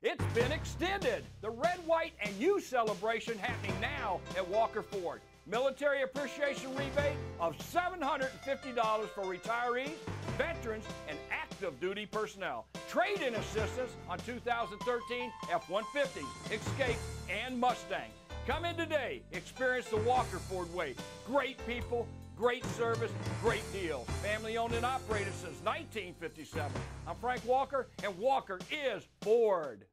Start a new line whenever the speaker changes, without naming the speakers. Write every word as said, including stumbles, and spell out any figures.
It's been extended. The Red, White, and You celebration happening now at Walker Ford. Military appreciation rebate of seven hundred fifty dollars for retirees, veterans, and active duty personnel. Trade-in assistance on two thousand thirteen F one fifties, Escape, and Mustang. Come in today. Experience the Walker Ford way. Great people, great service, great deal. Family owned and operated since nineteen fifty-seven. I'm Frank Walker, and Walker is Ford.